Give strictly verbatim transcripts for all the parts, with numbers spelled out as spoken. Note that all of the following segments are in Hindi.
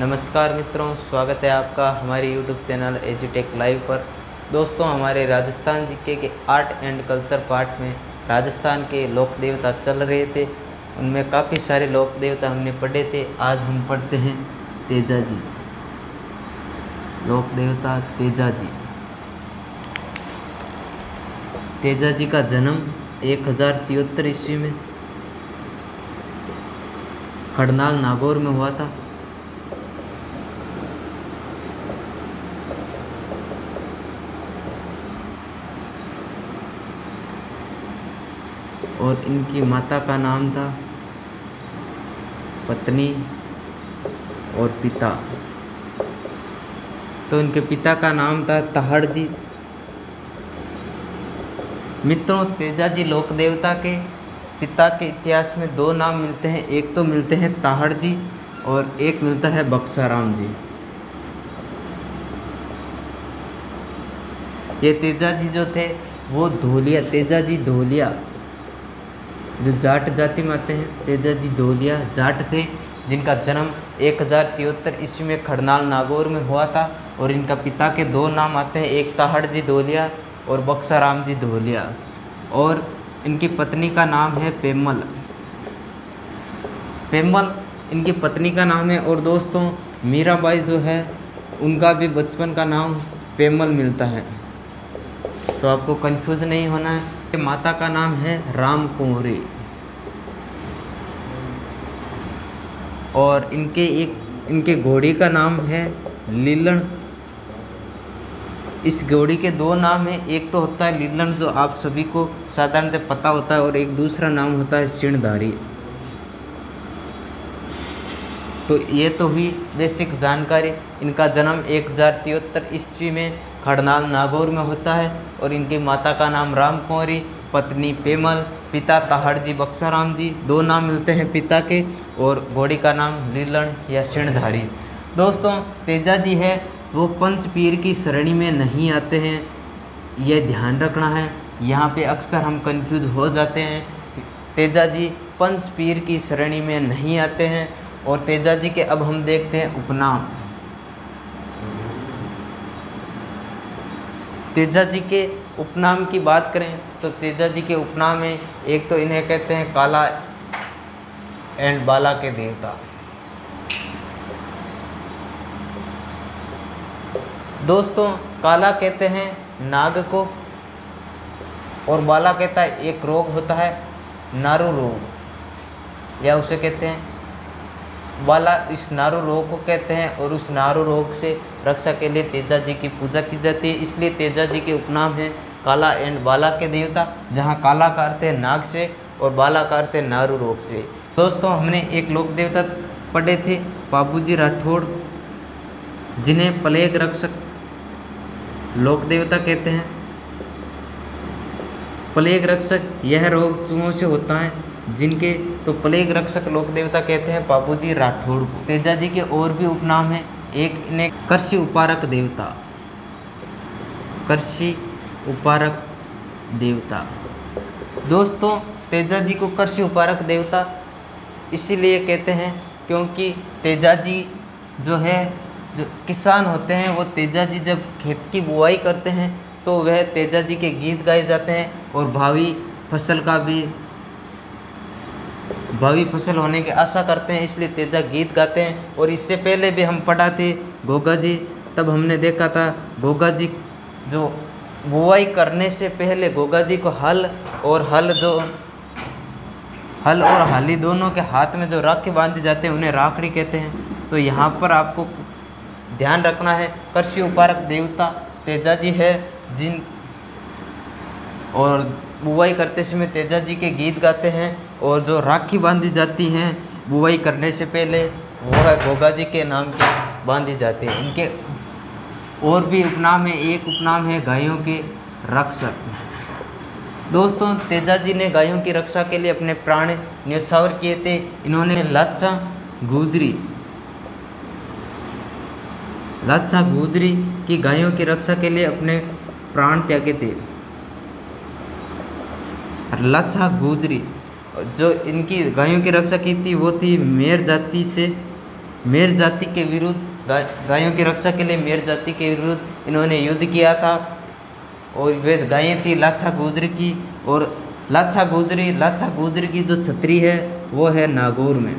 नमस्कार मित्रों, स्वागत है आपका हमारे यूट्यूब चैनल एजुटेक लाइव पर। दोस्तों, हमारे राजस्थान जीके के आर्ट एंड कल्चर पार्ट में राजस्थान के लोक देवता चल रहे थे। उनमें काफ़ी सारे लोक देवता हमने पढ़े थे। आज हम पढ़ते हैं तेजाजी, लोक देवता तेजाजी। तेजाजी का जन्म एक हज़ार तिहत्तर ईस्वी में खड़नाल नागौर में हुआ था। और इनकी माता का नाम था पत्नी और पिता, तो इनके पिता का नाम था ताहड़जी। मित्रों, तेजाजी लोक देवता के पिता के इतिहास में दो नाम मिलते हैं। एक तो मिलते हैं ताहड़जी और एक मिलता है बक्साराम जी। ये तेजाजी जो थे वो धोलिया, तेजाजी धोलिया जो जाट जाति में आते हैं, तेजाजी धोलिया जाट थे, जिनका जन्म एक हज़ार तिहत्तर ईस्वी में खड़नाल नागौर में हुआ था। और इनका पिता के दो नाम आते हैं, एक ताहड़जी धोलिया और बक्साराम जी धोलिया। और इनकी पत्नी का नाम है पेमल, पेमल इनकी पत्नी का नाम है। और दोस्तों, मीराबाई जो है उनका भी बचपन का नाम पेमल मिलता है, तो आपको कंफ्यूज नहीं होना है। माता का नाम है राम कुंवरी। और इनके एक इनके घोड़ी का नाम है लीलन। इस घोड़ी के दो नाम हैं, एक तो होता है लीलन जो आप सभी को साधारणतः पता होता है, और एक दूसरा नाम होता है सिणधारी। तो ये तो हुई बेसिक जानकारी। इनका जन्म एक हज़ार तिहत्तर ईस्वी में खड़नाल नागौर में होता है। और इनकी माता का नाम राम कुंवरी, पत्नी पेमल, पिता ताहड़जी बक्साराम जी। दो नाम मिलते हैं पिता के, और घोड़ी का नाम लीलन या सिणधारी। दोस्तों, तेजाजी है वो पंच पीर की श्रेणी में नहीं आते हैं, यह ध्यान रखना है। यहाँ पे अक्सर हम कंफ्यूज हो जाते हैं। तेजाजी पंच पीर की श्रेणी में नहीं आते हैं। और तेजाजी के अब हम देखते हैं उपनाम। तेजाजी के उपनाम की बात करें तो तेजाजी के उपनाम में एक तो इन्हें कहते हैं काला एंड बाला के देवता। दोस्तों, काला कहते हैं नाग को, और बाला कहता है एक रोग होता है नारू रोग, या उसे कहते हैं बाला। इस नारू रोग को कहते हैं, और उस नारू रोग से रक्षा के लिए तेजाजी की पूजा की जाती है। इसलिए तेजाजी के उपनाम है काला एंड बाला के देवता, जहाँ काला का अर्थ है नाग से और बाला का अर्थ है नारू रोग से। दोस्तों, हमने एक लोक देवता पढ़े थे बाबूजी राठौड़, जिन्हें प्लेग रक्षक लोक देवता कहते हैं। प्लेग रक्षक यह रोग चूहों से होता है जिनके, तो प्लेग रक्षक लोक देवता कहते हैं बाबूजी राठौड़ को। तेजाजी के और भी उपनाम हैं। एक इन्हें कृषि उपारक देवता, कृषि उपारक देवता। दोस्तों, तेजाजी को कृषि उपारक देवता इसीलिए कहते हैं क्योंकि तेजाजी जो है, जो किसान होते हैं, वो तेजाजी जब खेत की बुआई करते हैं तो वह तेजाजी के गीत गाए जाते हैं, और भावी फसल का भी भावी फसल होने की आशा करते हैं, इसलिए तेजा गीत गाते हैं। और इससे पहले भी हम पढ़ा थे गोगा जी, तब हमने देखा था गोगा जी जो बुआई करने से पहले गोगा जी को हल और हल जो हल और हाली दोनों के हाथ में जो राखी बांधे जाते हैं उन्हें राखड़ी कहते हैं। तो यहाँ पर आपको ध्यान रखना है, कृषि उपारक देवता तेजाजी है, जिन और बुआई करते समय तेजाजी के गीत गाते हैं, और जो राखी बांधी जाती हैं बुआई करने से पहले वो है गोगा जी के नाम की बांधी जाती है। इनके और भी उपनाम है। एक उपनाम है गायों के रक्षक। दोस्तों, तेजाजी ने गायों की रक्षा के लिए अपने प्राण न्यौछावर किए थे। इन्होंने लाचा गुजरी लाचा गुजरी की गायों की रक्षा के लिए अपने प्राण त्यागे थे। लाचा गुजरी जो इनकी गायों की रक्षा की थी वो थी मेर जाति से मेर जाति के विरुद्ध गाय गायों की रक्षा के लिए मेर जाति के विरुद्ध इन्होंने युद्ध किया था। और वे गायें थी लाछा गुजरी की, और लाछा गुजरी लाछा गुजरी की जो छतरी है वो है नागौर में।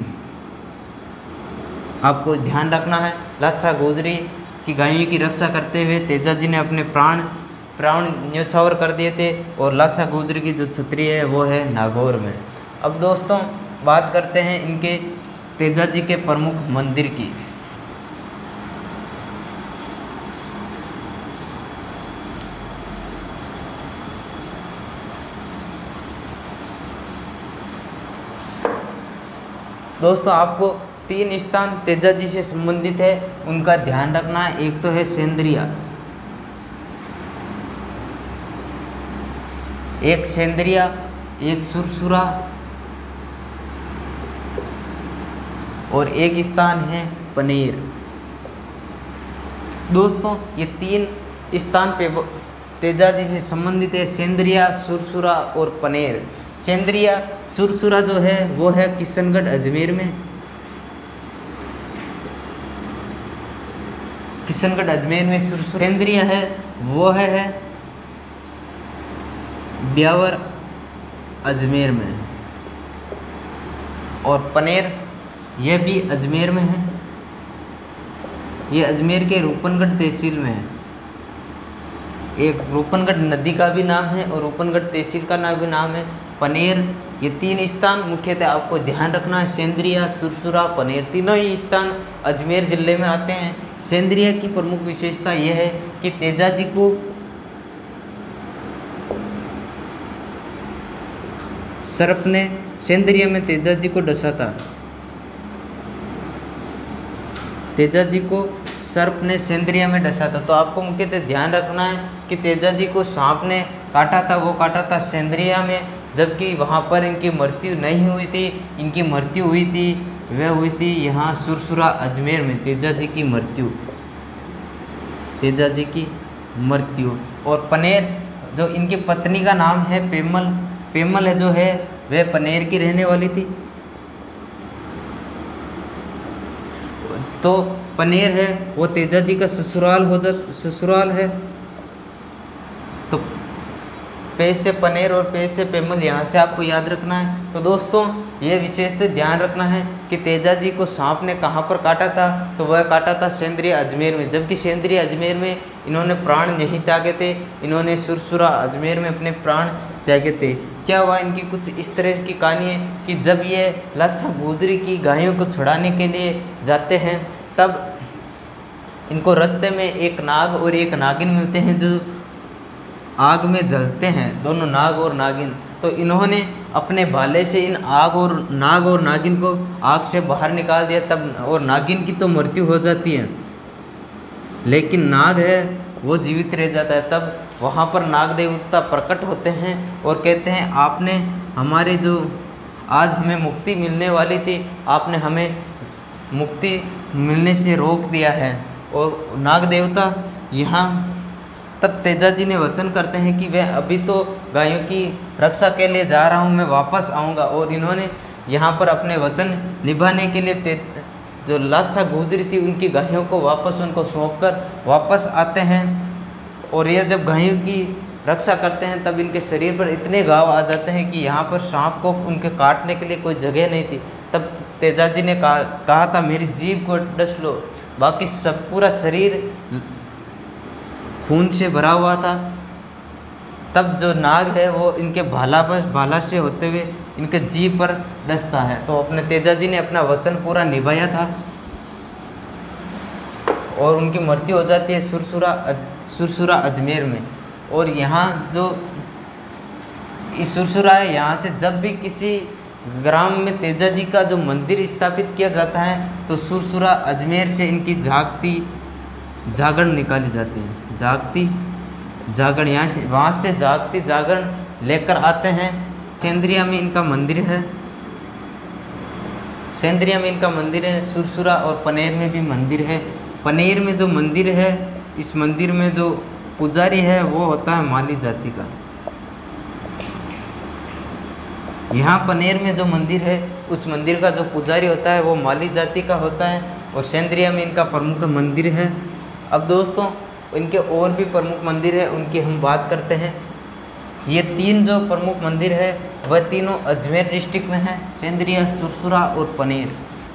आपको ध्यान रखना है, लाछा गुजरी की गायों की रक्षा करते हुए तेजाजी ने अपने प्राण प्राण न्यौछावर कर दिए थे, और लाछा गुजरी की जो छतरी है वो है नागौर में। अब दोस्तों बात करते हैं इनके तेजाजी के प्रमुख मंदिर की। दोस्तों आपको तीन स्थान तेजाजी से संबंधित है, उनका ध्यान रखना है। एक तो है सेंद्रिया, एक सेंद्रिया, एक सुरसुरा, और एक स्थान है पनेर। दोस्तों ये तीन स्थान पे तेजाजी से संबंधित है, सेंद्रिया, सुरसुरा और पनेर। सेंद्रिया सुरसुरा जो है वो है किशनगढ़ अजमेर में, किशनगढ़ अजमेर में सुरसुरा। सेंद्रिया है वो है, है ब्यावर अजमेर में, और पनेर यह भी अजमेर में है। ये अजमेर के रूपनगढ़ तहसील में है। एक रूपनगढ़ नदी का भी नाम है और रूपनगढ़ तहसील का नाम भी नाम है पनेर। ये तीन स्थान मुख्यतः आपको ध्यान रखना है, सेंद्रिया, सुरसुरा, पनेर, तीनों ही स्थान अजमेर जिले में आते हैं। सेंद्रिया की प्रमुख विशेषता यह है कि तेजाजी को सर्प ने सेंद्रिया में तेजाजी को डसा था। तेजाजी को सर्प ने सेंद्रिया में डसा था। तो आपको मुख्यतः ध्यान रखना है कि तेजाजी को सांप ने काटा था, वो काटा था सेंद्रिया में, जबकि वहाँ पर इनकी मृत्यु नहीं हुई थी। इनकी मृत्यु हुई थी, वह हुई थी यहाँ सुरसुरा अजमेर में। तेजाजी की मृत्यु, तेजाजी की मृत्यु। और पनेर जो इनकी पत्नी का नाम है पेमल, पेमल है जो है वह पनेर की रहने वाली थी। तो पनेर है वो तेजाजी का ससुराल हो जा ससुराल है। तो पेश से पनेर और पेश से पेमल यहाँ से आपको याद रखना है। तो दोस्तों ये विशेषता ध्यान रखना है कि तेजाजी को सांप ने कहाँ पर काटा था, तो वह काटा था सेंद्रिया अजमेर में, जबकि सेंद्रिया अजमेर में इन्होंने प्राण नहीं त्यागे थे। इन्होंने सुरसुरा अजमेर में अपने प्राण त्यागे थे। क्या हुआ, इनकी कुछ इस तरह की कहानी है कि जब ये लाछा गुजरी की गायों को छुड़ाने के लिए जाते हैं, तब इनको रास्ते में एक नाग और एक नागिन मिलते हैं जो आग में जलते हैं, दोनों नाग और नागिन। तो इन्होंने अपने भाले से इन आग और नाग और नागिन को आग से बाहर निकाल दिया तब, और नागिन की तो मृत्यु हो जाती है लेकिन नाग है वो जीवित रह जाता है। तब वहाँ पर नाग देवता प्रकट होते हैं और कहते हैं आपने हमारे जो आज हमें मुक्ति मिलने वाली थी, आपने हमें मुक्ति मिलने से रोक दिया है। और नाग देवता यहाँ तब तेजाजी ने वचन करते हैं कि वह अभी तो गायों की रक्षा के लिए जा रहा हूँ, मैं वापस आऊँगा। और इन्होंने यहाँ पर अपने वचन निभाने के लिए जो लाछा गुजरी थी उनकी गायों को वापस उनको सौंप कर वापस आते हैं। और ये जब गायों की रक्षा करते हैं तब इनके शरीर पर इतने घाव आ जाते हैं कि यहाँ पर सांप को उनके काटने के लिए कोई जगह नहीं थी। तब तेजाजी ने कहा कहा था मेरी जीभ को डस लो, बाकी सब पूरा शरीर खून से भरा हुआ था। तब जो नाग है वो इनके भाला पर भाला से होते हुए इनके जीभ पर डसता है। तो अपने तेजाजी ने अपना वचन पूरा निभाया था और उनकी मृत्यु हो जाती है सुरसुरा अज सुरसुरा अजमेर में। और यहाँ जो इस सुरसुरा है, यहाँ से जब भी किसी ग्राम में तेजाजी का जो मंदिर स्थापित किया जाता है तो सुरसुरा अजमेर से इनकी जागती जागरण निकाली जाती है। जागती जागरण यहाँ से वहाँ से जागती जागरण लेकर आते हैं। सेंद्रिया में इनका मंदिर है, सेंद्रिया में इनका मंदिर है, सुरसुरा और पनेर में भी मंदिर है। पनेर में जो मंदिर है, इस मंदिर में जो पुजारी है वो होता है माली जाति का। यहाँ पनेर में जो मंदिर है उस मंदिर का जो पुजारी होता है वो माली जाति का होता है। और सेंद्रिया में इनका प्रमुख मंदिर है। अब दोस्तों इनके और भी प्रमुख मंदिर है, उनकी हम बात करते हैं। ये तीन जो प्रमुख मंदिर है वह तीनों अजमेर डिस्ट्रिक्ट में है, सेंद्रिया, सुरसुरा और पनेर।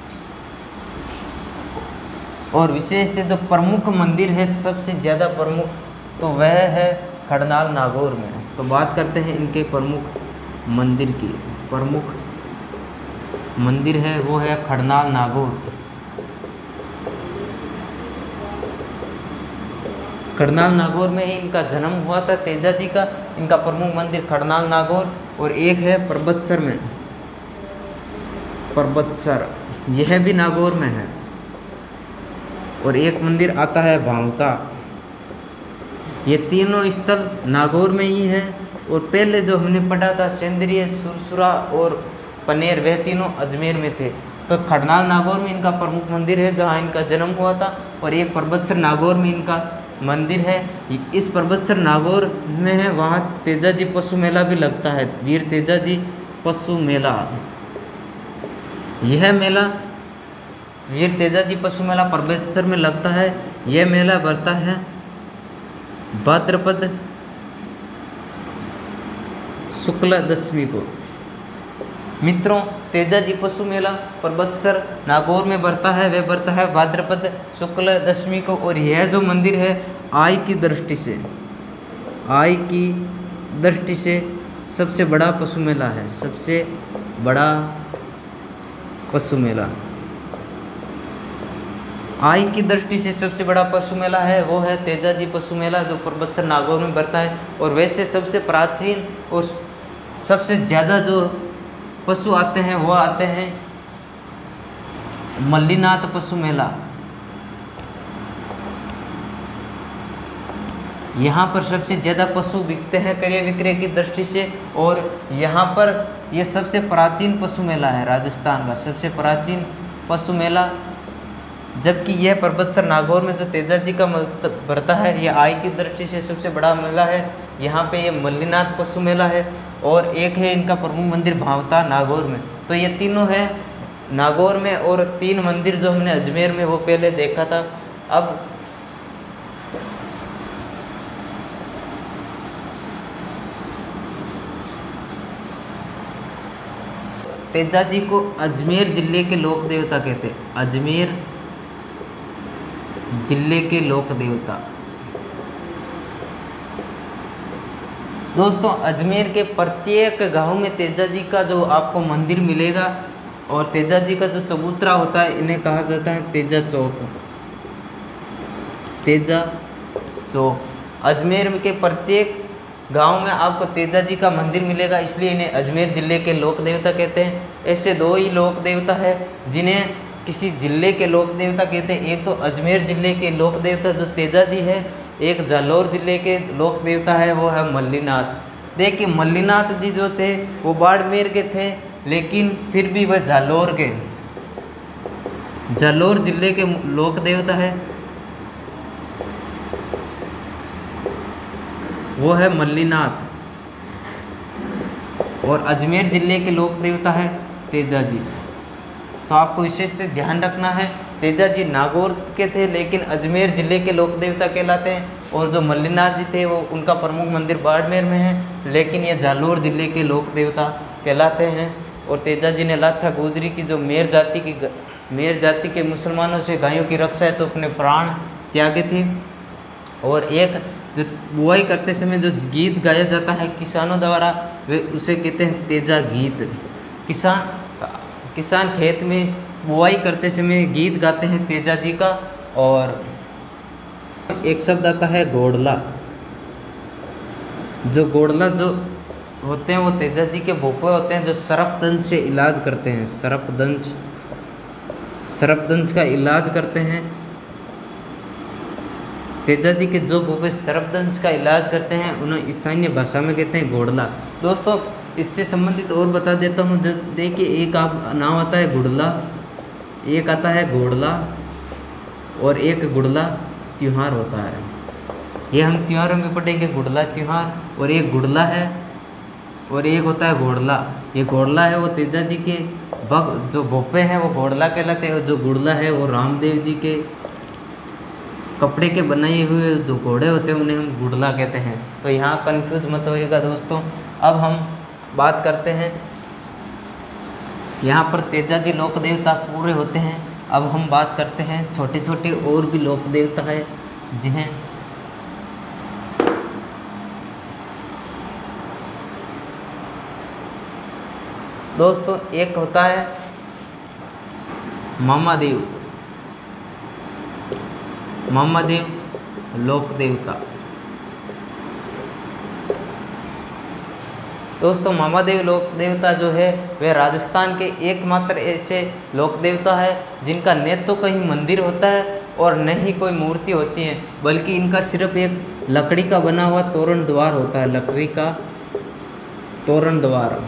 और विशेषतः जो प्रमुख मंदिर है सबसे ज़्यादा प्रमुख तो वह है खड़नाल नागौर में। तो बात करते हैं इनके प्रमुख मंदिर की। प्रमुख मंदिर है वो है खड़नाल नागौर। खड़नाल नागौर में ही इनका जन्म हुआ था तेजा जी का। इनका प्रमुख मंदिर खड़नाल नागौर और एक है परबतसर में, परबतसर यह भी नागौर में है। और एक मंदिर आता है भावता। ये तीनों स्थल नागौर में ही है। और पहले जो हमने पढ़ा था सेंद्रिय, सुरसुरा और पनेर, वह तीनों अजमेर में थे। तो खड़नाल नागौर में इनका प्रमुख मंदिर है जहाँ इनका जन्म हुआ था। और एक परबतसर नागौर में इनका मंदिर है। इस परबतसर नागौर में है, वहाँ तेजा जी पशु मेला भी लगता है, वीर तेजा जी पशु मेला। यह मेला वीर तेजा जी पशु मेला परबतसर में लगता है। यह मेला बढ़ता है भाद्रपद शुक्ल दशमी को। मित्रों, तेजा जी पशु मेला परबतसर नागौर में बढ़ता है, वह बढ़ता है भाद्रपद शुक्ल दशमी को। और यह जो मंदिर है आय की दृष्टि से आय की दृष्टि से सबसे बड़ा पशु मेला है, सबसे बड़ा पशु मेला। आय की दृष्टि से सबसे बड़ा पशु मेला है वो है तेजा जी पशु मेला, जो परबतसर नागौर में बढ़ता है। और वैसे सबसे प्राचीन और सबसे ज़्यादा जो पशु आते हैं वो आते हैं मल्लीनाथ पशु मेला। यहाँ पर सबसे ज़्यादा पशु बिकते हैं क्रय विक्रय की दृष्टि से। और यहाँ पर यह सबसे प्राचीन पशु मेला है, राजस्थान का सबसे प्राचीन पशु मेला। जबकि यह परबतसर नागौर में जो तेजा जी का बढ़ता है, यह आय की दृष्टि से सबसे बड़ा मेला है। यहाँ पे ये मल्लीनाथ पशु मेला है। और एक है इनका प्रमुख मंदिर भावता नागौर में। तो ये तीनों है नागौर में। और तीन मंदिर जो हमने अजमेर में वो पहले देखा था। अब तेजा जी को अजमेर जिले के लोक देवता कहते हैं, अजमेर जिले के लोक देवता। दोस्तों, अजमेर के प्रत्येक गांव में तेजा जी का जो आपको मंदिर मिलेगा। और तेजा जी का जो चबूतरा होता है इन्हें कहा जाता है तेजा चौक, तेजा चौक। अजमेर के प्रत्येक गांव में आपको तेजा जी का मंदिर मिलेगा, इसलिए इन्हें अजमेर जिले के लोक देवता कहते हैं। ऐसे दो ही लोक देवता है जिन्हें किसी जिले के लोक देवता कहते हैं। एक तो अजमेर जिले के लोक देवता जो तेजा जी है, एक जालौर जिले के लोक देवता है वो है मल्लीनाथ। देखिए, मल्लीनाथ जी जो थे वो बाड़मेर के थे, लेकिन फिर भी वह जालौर के जालौर जिले के लोक देवता है, वो है मल्लीनाथ। और अजमेर जिले के लोक देवता है तेजा जी। तो आपको विशेष ध्यान रखना है, तेजा जी नागौर के थे लेकिन अजमेर जिले के लोक देवता कहलाते हैं। और जो मल्लीनाथ जी थे वो उनका प्रमुख मंदिर बाड़मेर में है, लेकिन ये जालौर जिले के लोक देवता कहलाते हैं। और तेजा जी ने लाछा गुजरी की जो मेर जाति की मेर जाति के मुसलमानों से गायों की रक्षा है तो अपने प्राण त्यागे थे। और एक जो बुआई करते समय जो गीत गाया जाता है किसानों द्वारा, वे उसे कहते हैं तेजा गीत। किसान किसान खेत में बुआई करते समय गीत गाते हैं तेजा जी का। और एक शब्द आता है गोड़ला। जो गोड़ला जो होते हैं वो तेजा जी के भोपे होते हैं जो सर्पदंश से इलाज करते हैं, सर्पदंश सर्पदंश का इलाज करते हैं। तेजा जी के जो भोपे सर्पदंश का इलाज करते हैं उन्हें स्थानीय भाषा में कहते हैं गोड़ला। दोस्तों, इससे संबंधित और बता देता हूँ। जो देखिए, एक आप नाम आता है गुड़ला, एक आता है घोड़ला और एक गुड़ला त्योहार होता है। ये हम त्योहारों में पढ़ेंगे, गुड़ला त्योहार। और एक गुड़ला है और एक होता है घोड़ला। ये घोड़ला है वो तेजा जी के भक्त, जो भोपे हैं वो घोड़ला कहलाते हैं, और जो गुड़ला है वो रामदेव जी के कपड़े के बनाए हुए जो घोड़े होते हैं उन्हें हम गुड़ला कहते हैं। तो यहाँ कंफ्यूज मत होइएगा दोस्तों। अब हम बात करते हैं, यहाँ पर तेजा जी लोक देवता पूरे होते हैं। अब हम बात करते हैं छोटे छोटे और भी लोक देवता है जिन्हें दोस्तों एक होता है मामादेव, मामादेव लोक देवता। दोस्तों मामादेव लोक देवता जो है वह राजस्थान के एकमात्र ऐसे लोक देवता है जिनका न तो कहीं मंदिर होता है और न ही कोई मूर्ति होती है, बल्कि इनका सिर्फ एक लकड़ी का बना हुआ तोरण द्वार होता है, लकड़ी का तोरण द्वार।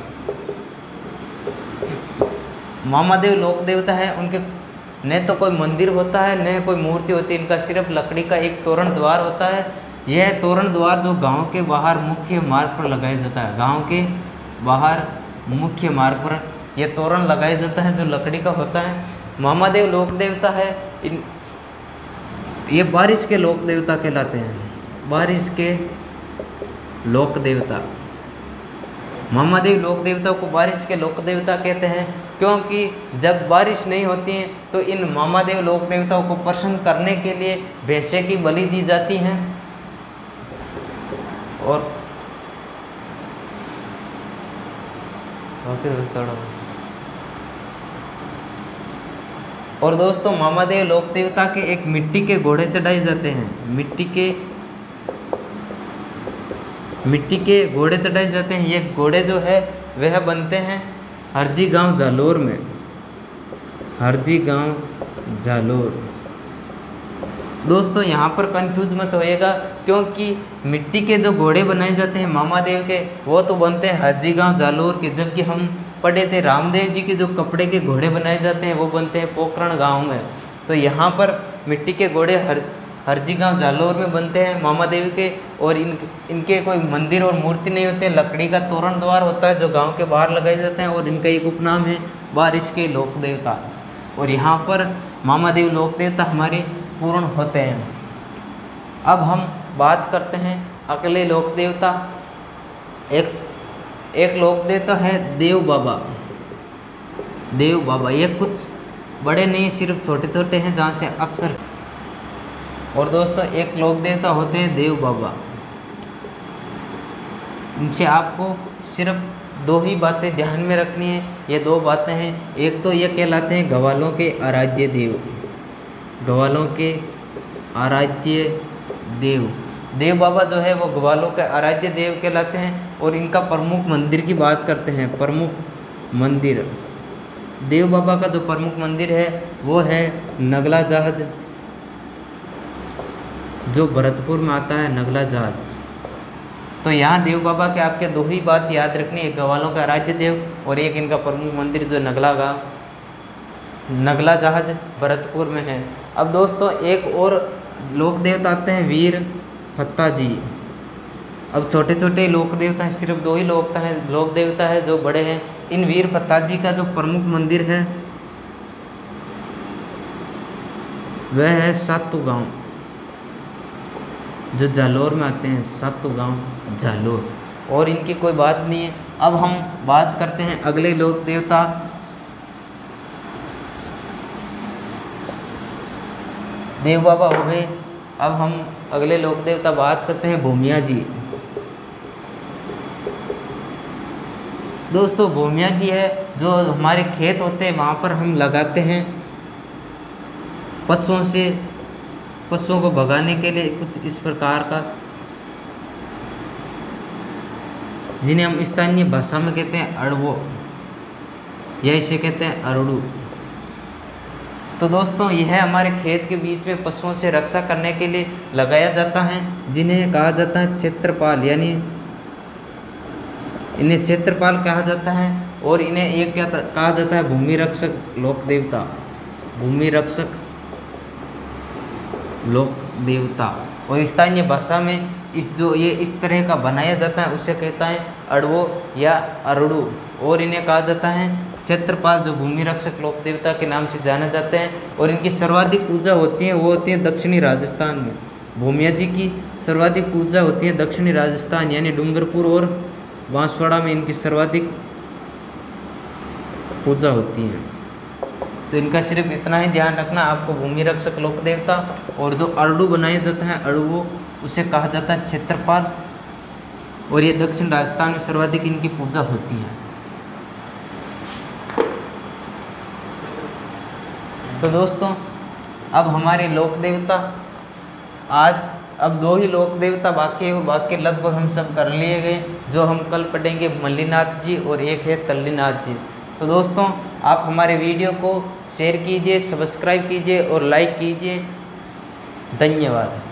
मामादेव लोक देवता है, उनके न तो कोई मंदिर होता है न कोई मूर्ति होती है, इनका सिर्फ लकड़ी का एक तोरण द्वार होता है। यह तोरण द्वार जो गांव के बाहर मुख्य मार्ग पर लगाया जाता है, गांव के बाहर मुख्य मार्ग पर यह तोरण लगाया जाता है जो लकड़ी का होता है। मामादेव लोक देवता है, इन ये बारिश के लोक देवता कहलाते हैं, बारिश के लोक देवता। मामादेव लोक देवता को बारिश के लोक देवता कहते हैं क्योंकि जब बारिश नहीं होती है तो इन मामादेव लोक देवताओं को प्रसन्न करने के लिए भैंसे की बलि दी जाती हैं। और और दोस्तों मामादेव लोक देवता के एक मिट्टी के घोड़े चढ़ाए जाते हैं, मिट्टी के मिट्टी के घोड़े चढ़ाए जाते हैं। ये घोड़े जो है वह बनते हैं हरजी गांव जालोर में, हरजी गांव जालोर। दोस्तों यहाँ पर कंफ्यूज मत होइएगा क्योंकि मिट्टी के जो घोड़े बनाए जाते हैं मामादेव के वो तो बनते हैं हरजी गांव जालोर के, जबकि हम पढ़े थे रामदेव जी के जो कपड़े के घोड़े बनाए जाते हैं वो बनते हैं पोखरण गांव में। तो यहाँ पर मिट्टी के घोड़े हर हरजी गांव जालोर में बनते हैं मामादेवी के, और इन इनके कोई मंदिर और मूर्ति नहीं होते, लकड़ी का तोरण द्वार होता है जो गांव के बाहर लगाए जाते हैं, और इनका एक उपनाम है बारिश के लोक देवता। और यहाँ पर मामादेव लोक देवता हमारे पूर्ण होते हैं। अब हम बात करते हैं अगले लोक देवता। एक एक लोक देवता है देव बाबा, देव बाबा। ये कुछ बड़े नहीं, सिर्फ छोटे छोटे हैं जहाँ से अक्सर। और दोस्तों एक लोक देवता होते हैं देव बाबा, इनसे आपको सिर्फ दो ही बातें ध्यान में रखनी है। ये दो बातें हैं, एक तो ये कहलाते हैं ग्वालों के आराध्य देव, ग्वालों के आराध्य देव। देव बाबा जो है वो ग्वालों के आराध्य देव कहलाते हैं। और इनका प्रमुख मंदिर की बात करते हैं, प्रमुख मंदिर देव बाबा का जो प्रमुख मंदिर है वो है नगला जहाज, जो भरतपुर में आता है, नगला जहाज। तो यहाँ देव बाबा के आपके दो ही बात याद रखनी है, ग्वालों का आराध्य देव और एक इनका प्रमुख मंदिर जो नगला का नगला जहाज भरतपुर में है। अब दोस्तों एक और लोक देवता आते हैं वीर फत्ता जी। अब छोटे छोटे लोक देवता हैं, सिर्फ दो ही लोक हैं लोक देवता है जो बड़े हैं। इन वीर फत्ता जी का जो प्रमुख मंदिर है वह है सातू गांव, जो जालोर में आते हैं, सातू गांव जालोर। और इनकी कोई बात नहीं है। अब हम बात करते हैं अगले लोक देवता देव बाबा हो गए। अब हम अगले लोक देवता बात करते हैं भूमिया जी। दोस्तों भूमिया जी है जो हमारे खेत होते हैं वहाँ पर हम लगाते हैं पशुओं से पशुओं को भगाने के लिए कुछ इस प्रकार का, जिन्हें हम स्थानीय भाषा में कहते हैं अड़वो या इसे कहते हैं अरड़ू। तो दोस्तों यह हमारे खेत के बीच में पशुओं से रक्षा करने के लिए लगाया जाता है, जिन्हें कहा जाता है क्षेत्रपाल, यानी इन्हें क्षेत्रपाल कहा जाता है। और इन्हें एक क्या कहा जाता है भूमि रक्षक लोक देवता, भूमि रक्षक लोक देवता। और स्थानीय भाषा में इस जो ये इस तरह का बनाया जाता है उसे कहता है अड़वो या अरड़ू। और इन्हें कहा जाता है क्षेत्रपाल, जो भूमि रक्षक लोक देवता के नाम से जाने जाते हैं। और इनकी सर्वाधिक पूजा होती है वो होती है दक्षिणी राजस्थान में। भूमिया जी की सर्वाधिक पूजा होती है दक्षिणी राजस्थान यानी डूंगरपुर और बांसवाड़ा में इनकी सर्वाधिक पूजा होती है। तो इनका सिर्फ इतना ही ध्यान रखना, आपको भूमि रक्षक लोक देवता और जो अरडू बनाया जाता है अड़वो उसे कहा जाता है क्षेत्रपाल। और ये दक्षिण राजस्थान में सर्वाधिक इनकी पूजा होती है। तो दोस्तों अब हमारे लोक देवता आज अब दो ही लोक देवता बाकी है, बाकी लगभग हम सब कर लिए गए। जो हम कल पढ़ेंगे मल्लीनाथ जी और एक है तल्लीनाथ जी। तो दोस्तों आप हमारे वीडियो को शेयर कीजिए, सब्सक्राइब कीजिए और लाइक कीजिए। धन्यवाद।